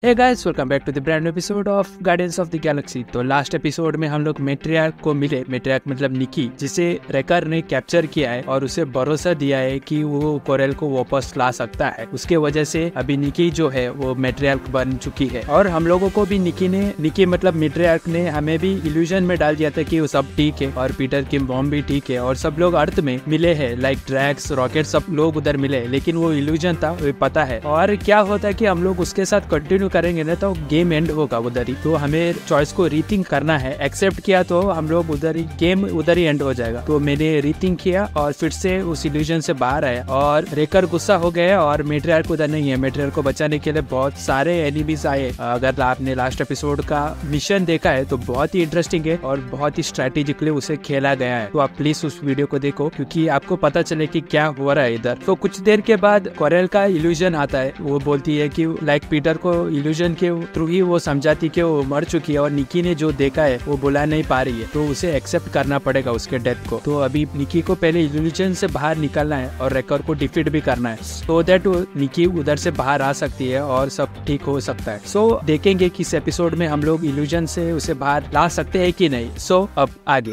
Hey guys, welcome back to the brand new episode of Guardians of the Galaxy. तो last episode में हम लोग मैट्रियार्क को मिले। मैट्रियार्क मतलब निकी, जिसे रेकर ने कैप्चर किया है और उसे भरोसा दिया है कि वो कोरेल को वापस ला सकता है। उसके वजह से अभी निकी जो है वो मैट्रियार्क बन चुकी है। और हम लोगों को भी निकी मतलब मैट्रियार्क ने हमें भी इल्यूजन में डाल दिया था कि वो सब ठीक है और पीटर की मॉम भी ठीक है और सब लोग अर्थ में मिले हैं, लाइक ड्रैक्स, रॉकेट, सब लोग उधर मिले। लेकिन वो इल्यूजन था, वो पता है। और क्या होता है कि हम लोग उसके साथ कंटिन्यू करेंगे ना तो गेम एंड होगा उधर ही। तो हमें चॉइस को रीथिंक करना है। एक्सेप्ट किया तो हम लोग उधर ही गेम उधर ही एंड हो जाएगा। तो मैंने रीथिंक किया और फिर से उस इल्यूजन से बाहर आया और रेकर गुस्सा हो गया और मैट्रियार्क उधर नहीं है। मैट्रियार्क को बचाने के लिए बहुत सारे एनिमीज आए। अगर आपने लास्ट एपिसोड का मिशन देखा है तो बहुत ही इंटरेस्टिंग है और बहुत ही स्ट्रेटेजिकली उसे खेला गया है। तो आप प्लीज उस वीडियो को देखो क्योंकि आपको पता चले कि क्या हो रहा है इधर। तो कुछ देर के बाद कोरेल का इल्यूजन आता है। वो बोलती है कि लाइक पीटर को इल्यूजन के थ्रू ही वो समझाती कि वो मर चुकी है और निकी ने जो देखा है वो बुला नहीं पा रही है, तो उसे एक्सेप्ट करना पड़ेगा उसके डेथ को। तो अभी निकी को पहले इल्यूजन से बाहर निकलना है और रेकर को डिफीट भी करना है सो दैट निकी उधर से बाहर आ सकती है और सब ठीक हो सकता है। सो देखेंगे कि इस एपिसोड में हम लोग इल्यूजन से उसे बाहर ला सकते हैं कि नहीं। सो अब आगे।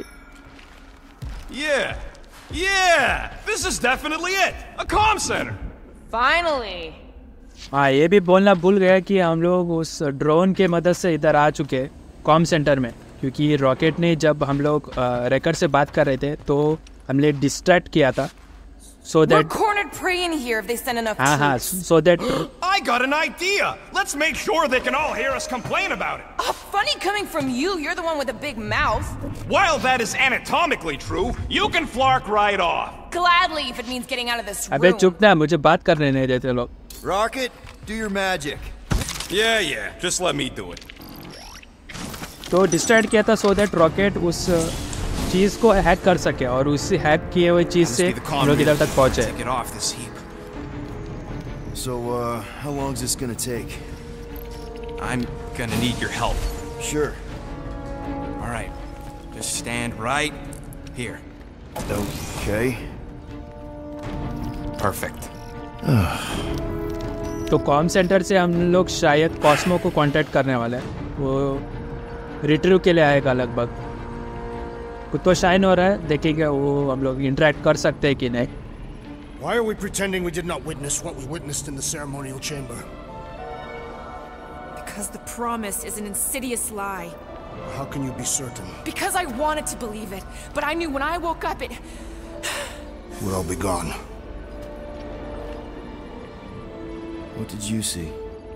Yeah, this is definitely it. A comm center. Finally. हाँ, ये भी बोलना भूल गया कि हम लोग उस ड्रोन के मदद से इधर आ चुके हैं कॉम सेंटर में, क्योंकि रॉकेट ने जब हम लोग रेकर से बात कर रहे थे तो हमने डिस्ट्रैक्ट किया था so that We're cornered prey in here if they send enough हाँ troops. so that I got an idea. Let's make sure they can all hear us complain about it. Oh, funny coming from you. You're the one with a big mouth. While that is anatomically true, you can flark right off. Gladly, if it means getting out of this room. अबे चुप ना, मुझे बात करने नहीं देते लोग। Rocket, do your magic. Yeah, just let me do it. तो डिस्ट्रैक्ट किया था सो दैट रॉकेट उस चीज को हैक कर सके और उससे हैक किए हुए चीज से हम लोग इधर तक पहुंचे। Get off this heap. So, how long is this gonna take? I'm gonna need your help. Sure. All right, just stand right here. Okay. Perfect. तो कॉम सेंटर से हम लोग शायद कॉस्मो को कांटेक्ट करने वाले हैं। वो रिट्रीव के लिए आएगा लगभग। कुछ तो शाइन हो रहा है, देखेंगे वो हम लोग इंटरेक्ट कर सकते हैं कि नहीं। Why are we pretending we did not witness what we witnessed in the ceremonial chamber? Because the promise is an insidious lie. How can you be certain? Because I wanted to believe it, but I knew when I woke up it... We'll all be gone. What did you see?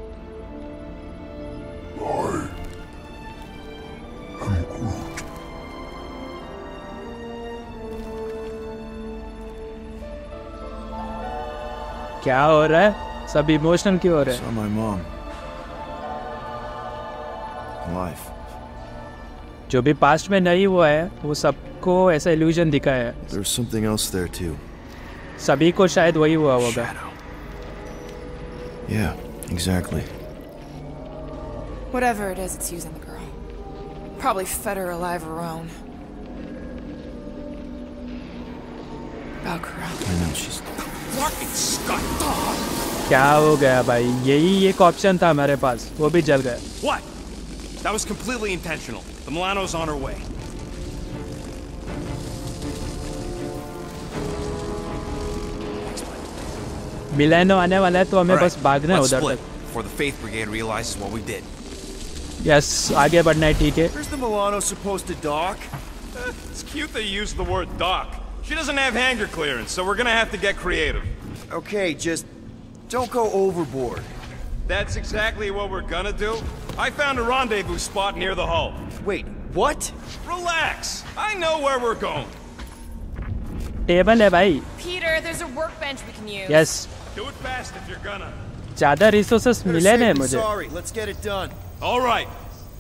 क्या हो रहा है? सब emotional क्यों हो रहे हैं? Saw my mom. Alive. जो भी पास्ट में नहीं हुआ है वो सबको ऐसा इल्यूजन दिखा है। There's something else there too. सभी को शायद वही हुआ होगा। Yeah, exactly. Whatever it is, it's using the girl. Probably fed her alive her own. Valkyra. I know she's. Fucking Scott. क्या हो गया भाई? यही एक ऑप्शन था हमारे पास, वो भी जल गया। What? That was completely intentional. The Milano's on her way. Milano आने वाला है तो हमें बस भागना है उधर तक। Before the Faith Brigade realizes what we did. Yes, आगे बढ़ना है, ठीक है। Where's the Milano supposed to dock? It's cute they used the word dock. She doesn't have hangar clearance, so we're gonna have to get creative. Okay, just don't go overboard. That's exactly what we're gonna do. I found a rendezvous spot near the hull. Wait, what? Relax. I know where we're going. Table है भाई। Peter, there's a workbench we can use. Yes, Do it fast if you're gonna. ज्यादा resources मिले नहीं मुझे। Sorry, let's get it done. All right.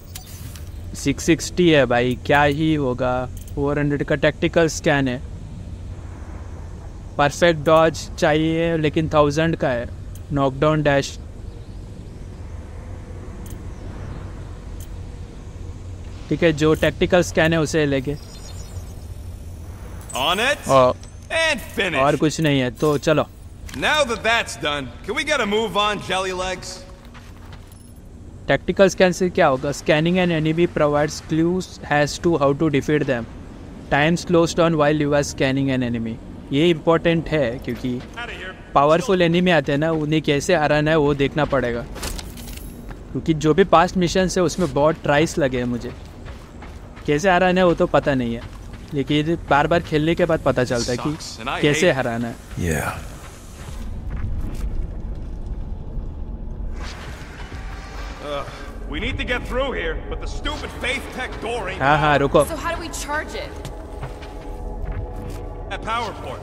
660 है भाई, क्या ही होगा। 400 का टैक्टिकल स्कैन है। परफेक्ट डॉज चाहिए लेकिन 1000 का है। Knockdown dash. ठीक है, जो टैक्टिकल स्कैन है उसे लेके। On it. And finish. और कुछ नहीं है तो चलो। Now that that's done, can we get a move on, Jelly Legs? Tactical scan से क्या होगा? Scanning an enemy provides clues has to how to defeat them. Time slows down while you are scanning an enemy. ये important है क्योंकि powerful enemy आते हैं ना, उन्हें कैसे हराना है वो देखना पड़ेगा. क्योंकि जो भी पास्ट मिशन है उसमें बहुत ट्राइस लगे हैं मुझे. कैसे हराना है वो तो पता नहीं है, लेकिन बार बार खेलने के बाद पता चलता है कि कैसे हराना है. Yeah. We need to get through here, but the stupid Faith Tech door ain't हाँ रुको. So how do we charge it? at power port.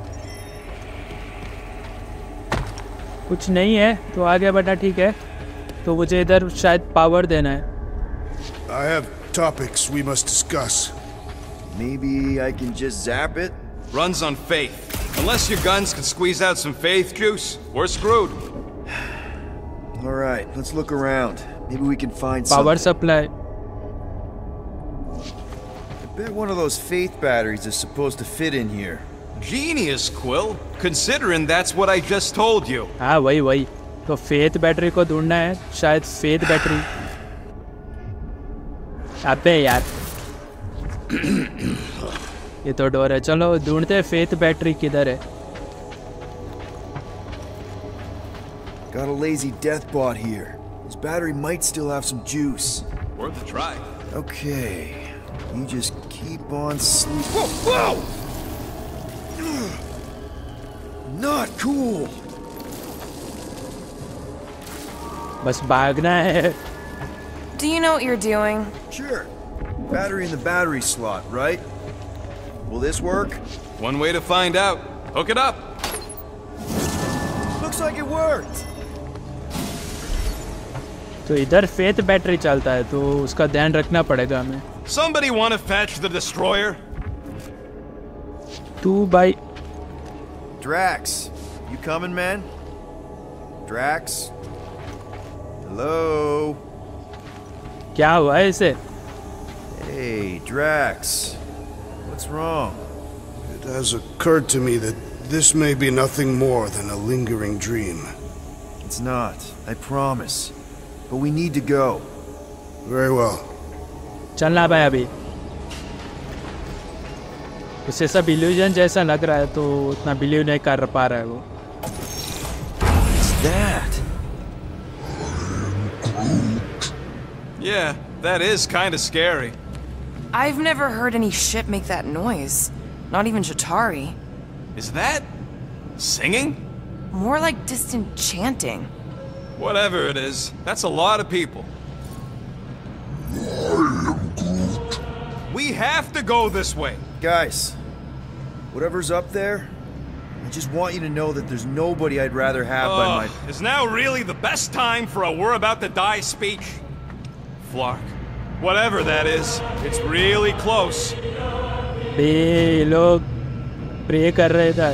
कुछ नहीं है तो आगे बढ़ना ठीक है. तो मुझे इधर शायद पावर देना है. I have topics we must discuss. Maybe I can just zap it? Runs on faith. Unless your guns can squeeze out some faith juice, we're screwed. Alright, let's look around. Maybe we can find power something. Supply. I bet one of those faith batteries is supposed to fit in here. Genius, Quill. Considering that's what I just told you. हाँ वही. तो faith battery को ढूंढना है, शायद faith battery. अबे यार ये तो डोर है. चलो ढूंढते हैं फेथ बैटरी किधर है. Got a lazy death bot here. This battery might still have some juice. Worth a try. Okay, you just keep on sleeping. Whoa! Not cool. बस भागना है. Do you know what you're doing? Sure. Battery in the battery slot, right? Will this work? One way to find out. Hook it up. Looks like it worked. तो इधर faith battery चलता है तो उसका ध्यान रखना पड़ेगा हमें. Somebody want to fetch the destroyer? 2 Drax, you coming, man? Drax? Hello? क्या हुआ है इसे? Hey, Drax. What's wrong? It has occurred to me that this may be nothing more than a lingering dream. It's not, I promise. But we need to go. Very well. चलना भाई अभी. उसे सब illusion जैसा लग रहा है तो उतना बिलीव नहीं कर पा रहा है वो. What's that? Yeah, that is kind of scary. I've never heard any ship make that noise. Not even Chitauri. Is that singing? More like distant chanting. Whatever it is, that's a lot of people. We have to go this way. Guys, whatever's up there, I just want you to know that there's nobody I'd rather have by my... Is now really the best time for a we're about to die speech? Flark. Whatever that is, it's really close. बे लोग pray कर रहे थे.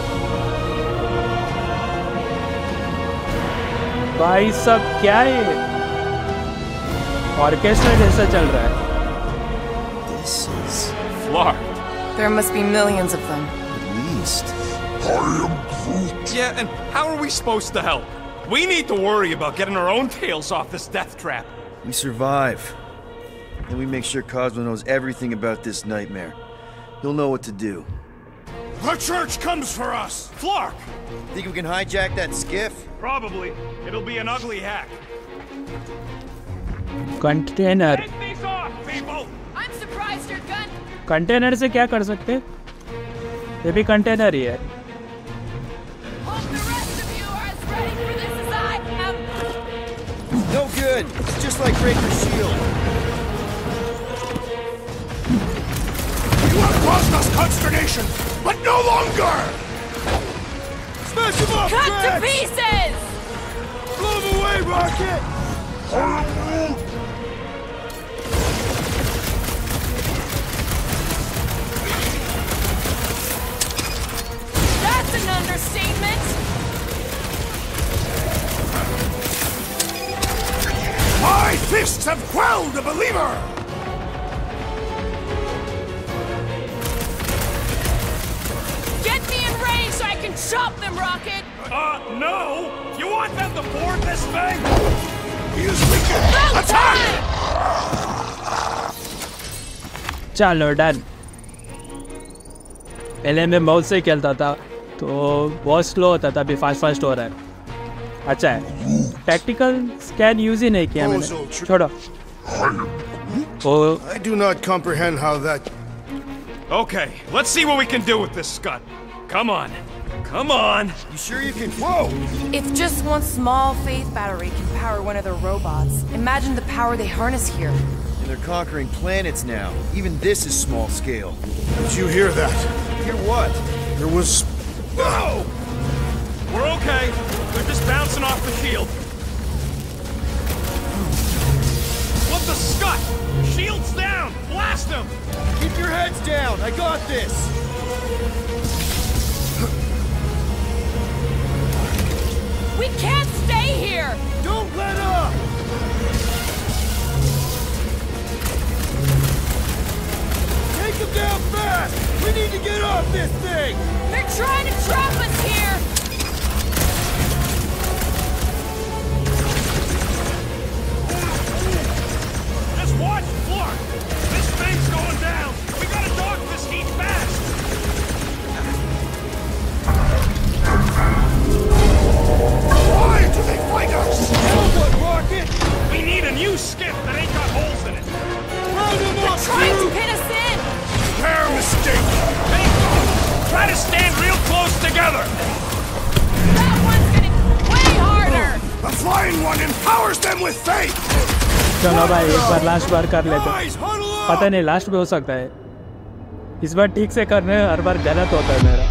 भाई सब क्या है? Orchestra जैसा चल रहा है. This is... Flark. There must be millions of them. at least... Yeah, and how are we supposed to help? We need to worry about getting our own tails off this death trap. We survive. And we make sure Cosmo knows everything about this nightmare. He'll know what to do. The church comes for us! Flark! Think we can hijack that skiff? Probably. It'll be an ugly hack. Container. Take these off, people! I'm surprised your gun. Container से क्या कर सकते? ये भी container ही है. Hope the rest of you are as ready for this as I am. No good! It's just like Breaker's shield. You have caused us consternation, but no longer! Smash him up, Cut to Drax! pieces! Blow him away, Rocket! That's an understatement. My fists have quelled a believer! Get me in range so I can chop them, Rocket. No! You want them to board this thing? He is weakened! Attack! चलो done. पहले मैं mouse से खेलता था तो बहुत slow होता था, अभी फास्ट हो रहा है। अच्छा है, टैक्टिकल स्कैन यूज ही नहीं किया मैंने, छोड़ो। I do not comprehend how that... Okay, let's see what we can do with this scut. Come on. Come on. You sure you can? Whoa! If just one small faith battery can power one of their robots, imagine the power they harness here. And they're conquering planets now. Even this is small scale. Did you hear that? Hear what? There was... Whoa! We're okay. They're just bouncing off the shield. What the scut? Shields down! Blast them! Keep your heads down. I got this. We can't stay here! Don't let up! Take them down fast! We need to get off this thing! They're trying to trap us here! Just watch Flark! This thing's going down! We gotta dodge this heat fast! Why do they fight us? Now what, Rocket? We need a new skiff that ain't got holes in it! Round them up, Trying to dude! pin us in! Their mistake! Hey, try to stand real close together! That one's getting way harder! The flying one empowers them with faith! चलो भाई एक बार last बार कर लेते हैं। Guys, huddle up! पता नहीं last में हो सकता है, इस बार ठीक से करने हर बार गलत होता है मेरा।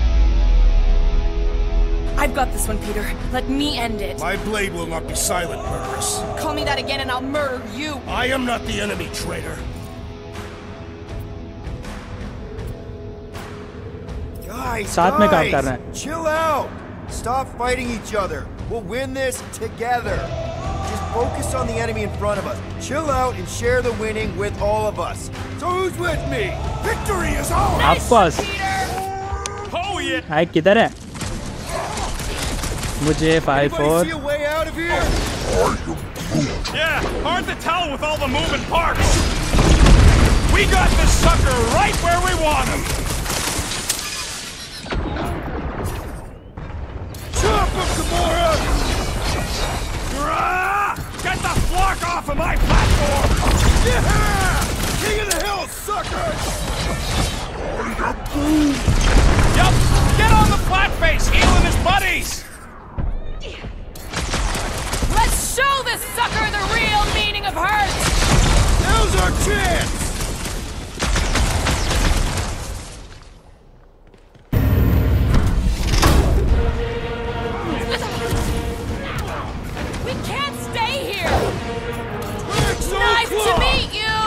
I've got this one, Peter. Let me end it. My blade will not be silent, murderess. Call me that again and I'll murder you. I am not the enemy, traitor. Guys, साथ में काम कर रहे हैं। Chill out! Stop fighting each other. We'll win this together. Just focus on the enemy in front of us. Chill out and share the winning with all of us. So who's with me? Victory is ours! Of course. Peter! Oh yeah! हाय किधर है? मुझे 5-4 Anybody see a way out of here? Yeah, hard to tell with all the moving parts. We got this sucker right where we want him. Chop him, Gamora! Get the Flark off of my platform! Yeah! King of the hill, sucker! Yup! Get on the flat face, healing his buddies! Let's show this sucker the real meaning of hurt! Now's our chance! We can't stay here! We're so Nice close! to meet you!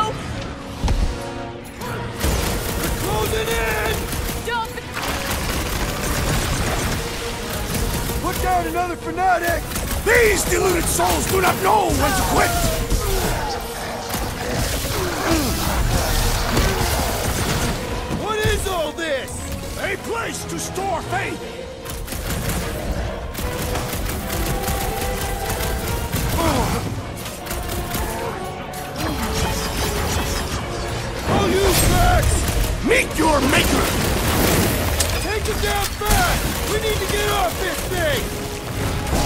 We're closing in! Don't... Put down another fanatic! These deluded souls do not know when to quit! What is all this? A place to store faith! I'll use Max! Meet your maker! Take him down fast! We need to get off this thing!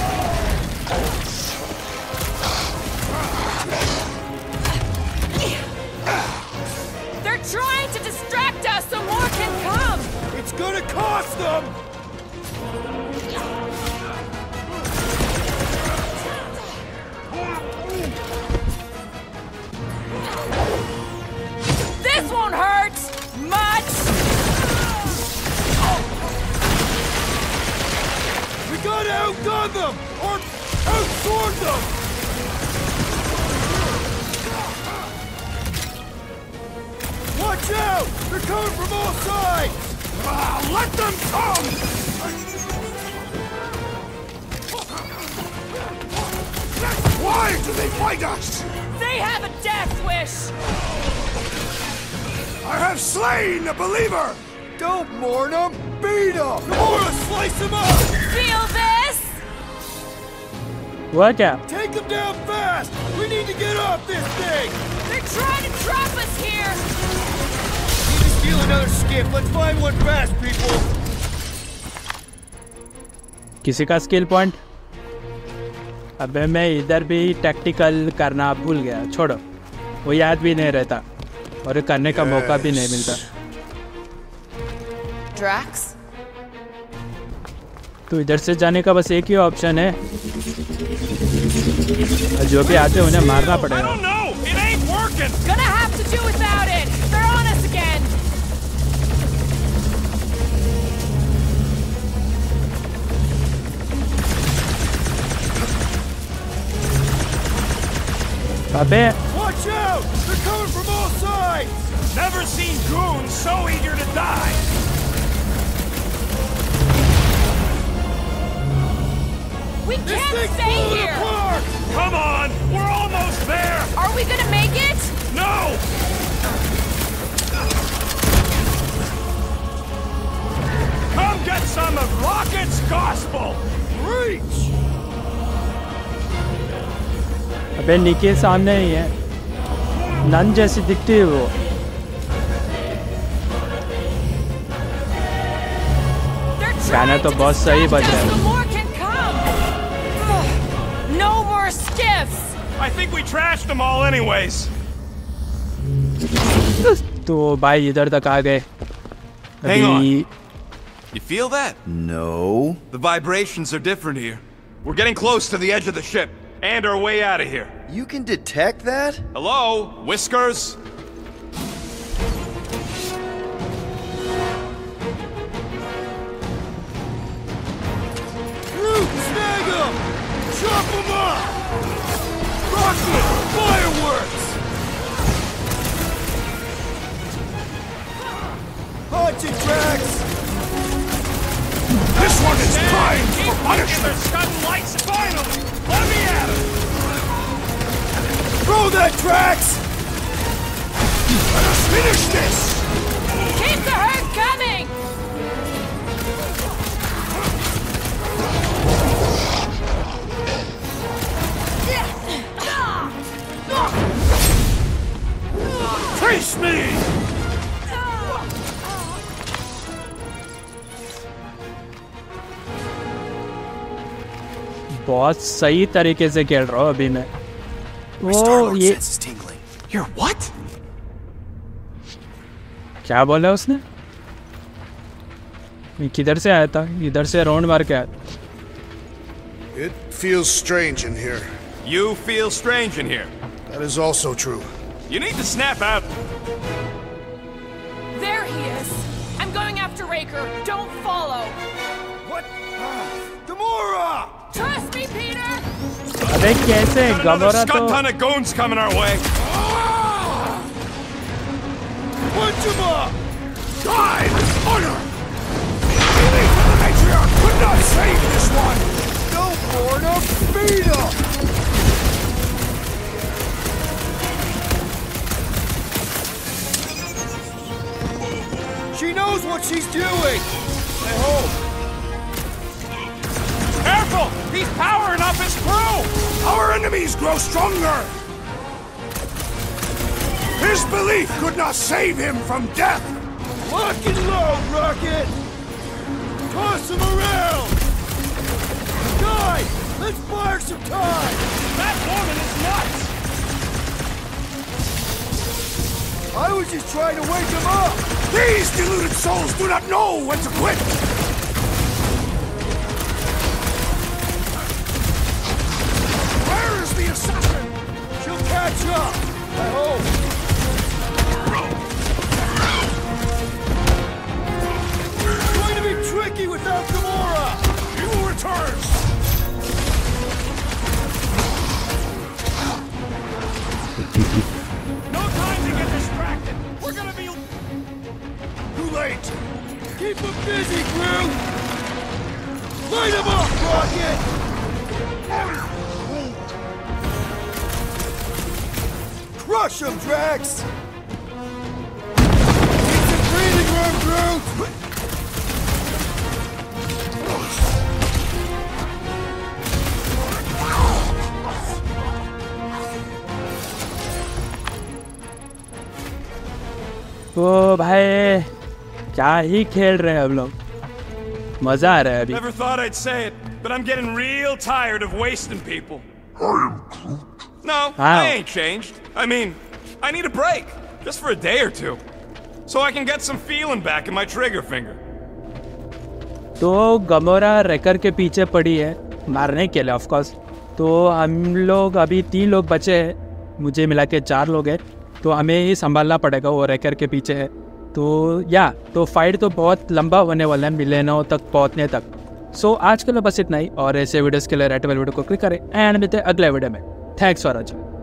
They're trying to distract us so more can come! It's gonna cost them! This won't hurt much! We gotta outgun them! Or outsword them! Watch out! They're coming from all sides! Let them come! Why do they fight us? They have a death wish! I have slain a believer! Don't mourn them! Beat them! Gamora, slice them up! Feel this? हुआ क्या? Take them down fast! We need to get off this thing! They're trying to trap us here! Need to steal another skip. Let's find one fast, people! किसी का skill point? अबे मैं इधर भी tactical करना भूल गया, छोड़ो, वो याद भी नहीं रहता और करने का मौका भी नहीं मिलता। Drax? तो इधर से जाने का बस एक ही ऑप्शन है, जो भी आते उन्हें मारना I पड़ेगा। don't know. It ain't working. Gonna have to do without it! They're on us again! अबे Watch out! They're coming from all sides! Never seen goons so eager to die. We This can't thing's stay falling here! apart! Come on, we're almost there. Are we gonna make it? No. Come get some of Rocket's gospel. Reach! अबे निकी सामने ही है, none जैसी दिखती है वो। They're गाना trying तो to बहुत सही बज distract रहा us, है। so more can come! Ugh. No more skiffs! I think we trashed them all anyways. तो भाई इधर तक आ गए। Hang on. अभी You feel that? No. The vibrations are different here. We're getting close to the edge of the ship and our way out of here. You can detect that? Hello, Whiskers? Groot, snag him! Chop him up! Rocket! Fireworks! Punch it, Drax! This one is crying for punishment. Sudden lights. Finally, let me at him. Throw that, Drax! Let us finish this. Keep the herd coming! Face me. बहुत सही तरीके से खेल रहा हूँ अभी मैं। My वो Star-Lord ये sense is tingling. You're what? क्या बोला उसने? मैं किधर से आया था? इधर से राउंड मार के आया। It feels strange in here. You feel strange in here. That is also true. You need to snap out. There he is! I'm going after Raker. Don't follow! What? Gamora! Trust me, Peter! अबे कैसे? Got another Gamora scud तो ton of goons coming our way. Punch him up! Die with honor. Believe the matriarch could not save this one. Don't warn him! Beat him! She knows what she's doing! I hope. Careful! He's powering up his crew! Our enemies grow stronger! His belief could not save him from death! Lock and load, Rocket! Toss him around! Guys, let's fire some time! That woman is nuts! I was just trying to wake him up! These deluded souls do not know when to quit! Where is the assassin? She'll catch up! I hope! It's going to be tricky without Gamora! He will return! No time to get distracted! We're gonna be... Too late! Keep him busy, Groot! Light him up, Rocket! Crush him, Drax! Need some breathing room, Groot! Oh भाई क्या ही खेल रहे हैं हम लोग, मजा आ रहा है अभी। Never thought I'd say it, but I'm getting real tired of wasting people. No, I ain't changed. I mean, I need a break, just for a day or two, so I can get some feeling back in my trigger finger. तो Gamora wrecker के पीछे पड़ी है मारने के लिए, of course. तो हम लोग अभी 3 लोग बचे हैं, मुझे मिला के 4 लोग हैं, तो हमें ही संभालना पड़ेगा, वो रेकर के पीछे है। तो फाइट तो बहुत लंबा होने वाला है मिलेनो तक पहुंचने तक। सो आज के लिए बस इतना ही, और ऐसे वीडियोस के लिए रेड बेल वीडियो को क्लिक करें एंड मिलते हैं अगले वीडियो में। Thanks for watching.